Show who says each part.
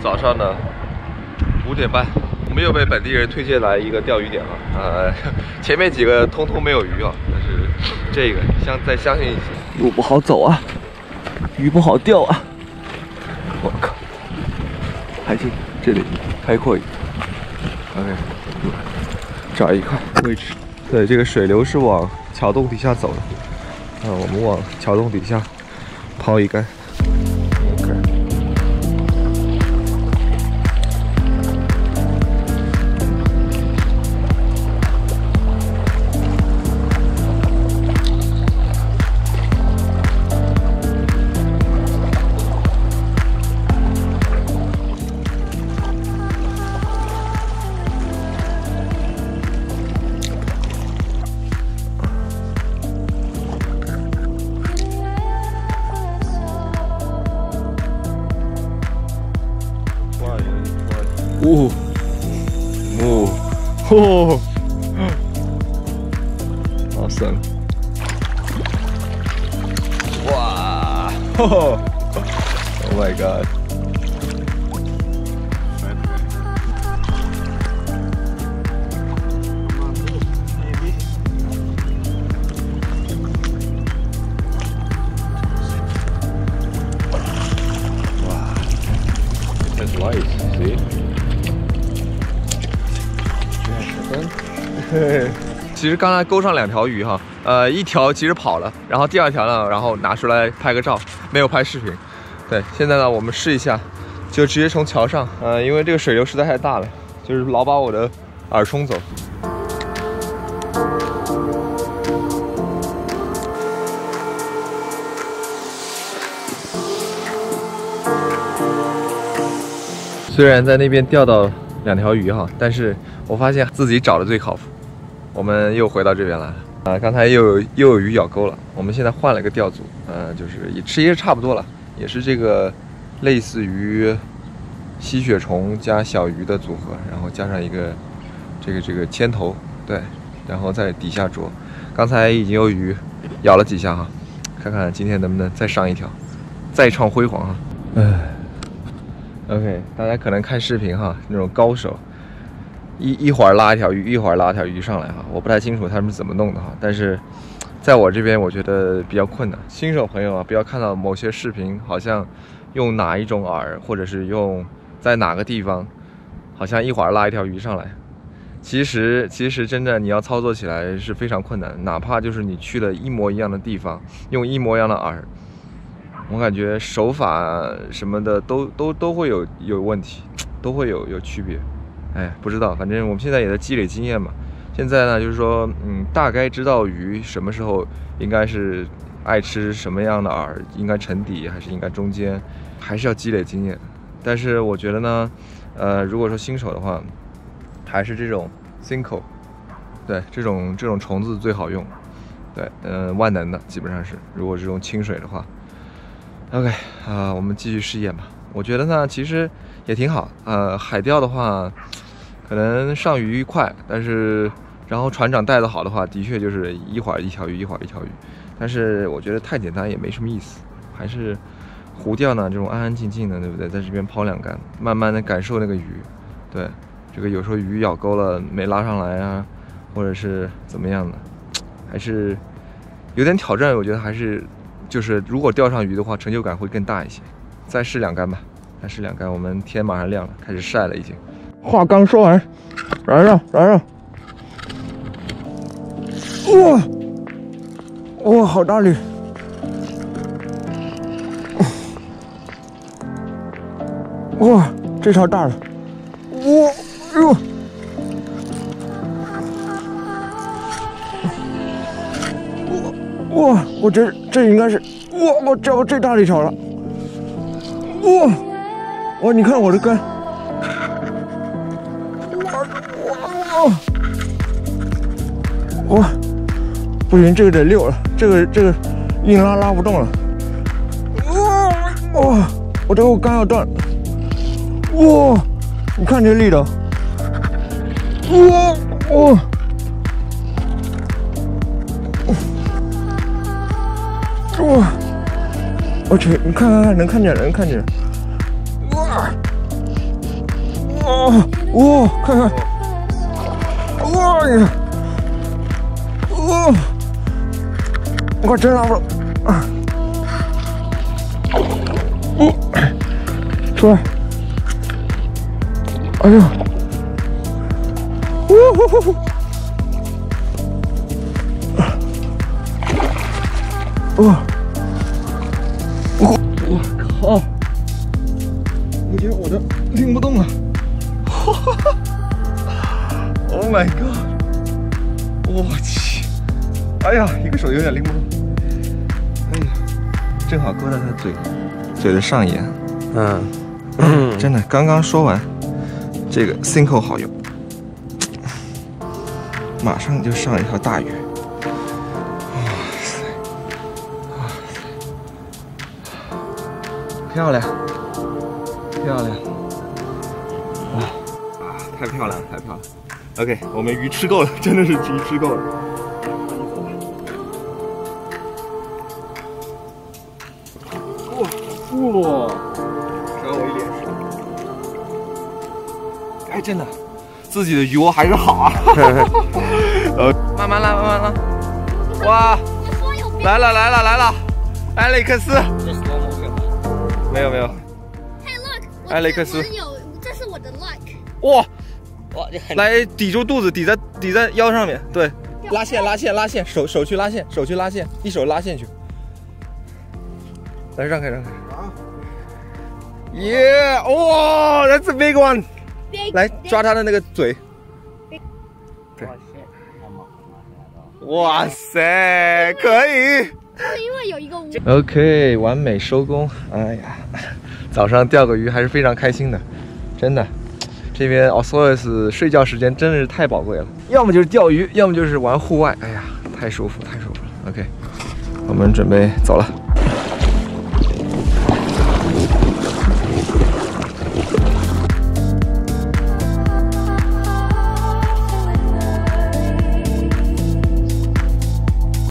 Speaker 1: 早上的5点半，我们又被本地人推荐来一个钓鱼点了。前面几个通通没有鱼啊，但是这个再相信一些。路不好走啊，鱼不好钓啊。我靠，还行，这里开阔一点。OK， 找一块位置。对，这个水流是往桥洞底下走的。我们往桥洞底下抛一竿。OK。Awesome！ 哇！Oh my god！ 哇 ！That's light, see？ 其实刚才钩上2条鱼哈，一条其实跑了，然后第2条呢，然后拿出来拍个照，没有拍视频。对，现在呢我们试一下，就直接从桥上，因为这个水流实在太大了，就是老把我的饵冲走。虽然在那边钓到2条鱼哈，但是我发现自己找的最靠谱。我们又回到这边来了，刚才又有鱼咬钩了。我们现在换了一个钓组，就是其实差不多了，也是这个类似于吸血虫加小鱼的组合，然后加上一个这个铅头，对，然后在底下捉。刚才已经有鱼咬了几下哈，看看今天能不能再上一条，再创辉煌哈。OK， 大家可能看视频哈，那种高手。一会儿拉一条鱼，一会儿拉条鱼上来哈，我不太清楚他们是怎么弄的哈，但是在我这边我觉得比较困难。新手朋友啊，不要看到某些视频好像用哪一种饵，或者是用在哪个地方，好像一会儿拉一条鱼上来。其实真的你要操作起来是非常困难，哪怕就是你去了一模一样的地方，用一模一样的饵，我感觉手法什么的都会有问题，都会有区别。哎，不知道，反正我们现在也在积累经验嘛。现在呢，就是说，大概知道鱼什么时候应该是爱吃什么样的饵，应该沉底还是应该中间，还是要积累经验。但是我觉得呢，如果说新手的话，还是这种 Sinco， 对，这种虫子最好用。对，万能的基本上是，如果这种清水的话。OK， 我们继续试验吧。我觉得呢，其实也挺好。海钓的话，可能上鱼快，但是然后船长带的好的话，的确就是一会儿一条鱼，一会儿一条鱼。但是我觉得太简单也没什么意思，还是湖钓呢这种安安静静的，对不对？在这边抛2竿，慢慢的感受那个鱼。对，这个有时候鱼咬钩了没拉上来啊，或者是怎么样的，还是有点挑战。我觉得还是就是如果钓上鱼的话，成就感会更大一些。再试2竿吧，再试2竿。我们天马上亮了，开始晒了已经。话刚说完，来了。哇，好大力！哇，这条大了！哇，我这应该是我钓过最大的一条了！哇，你看我的竿！哇，不行，这个得溜了，这个硬拉不动了。哇，我这个竿要断了。哇，你看这力道。哇，我去，你看，能看见了。哇， 哦，哇，看看，哇呀，哦，我真拿不了，出来，哎呀，我靠！我觉得我的拎不动了。Oh my god！ 我去！哎呀，一个手有点拎不动。哎呀，正好勾到他嘴的上沿。真的，刚刚说完，这个 Cinco 好用，马上就上一条大鱼。哇塞！哇塞！漂亮！漂亮！哇！太漂亮了，太漂亮了。OK， 我们鱼吃够了，真的是鱼吃够了。哇！找我一脸是。哎，真的，自己的鱼窝还是好啊。慢慢来，慢慢来。哇！来了来了来了，艾利克斯。没有没有。艾利克斯，
Speaker 2: 这是我的 luck。
Speaker 1: 哇！来抵住肚子，抵在腰上面，对，拉线拉线拉线，手去拉线，手去拉线，一手拉线去。来让开让开。耶！哇 ，That's a big one。来抓他的那个嘴。对。哇塞，可以。
Speaker 2: 因为有一个
Speaker 1: OK， 完美收工。哎呀，早上钓个鱼还是非常开心的，真的。这边 Ozores 睡觉时间真的是太宝贵了，要么就是钓鱼，要么就是玩户外。哎呀，太舒服太舒服了。OK， 我们准备走了。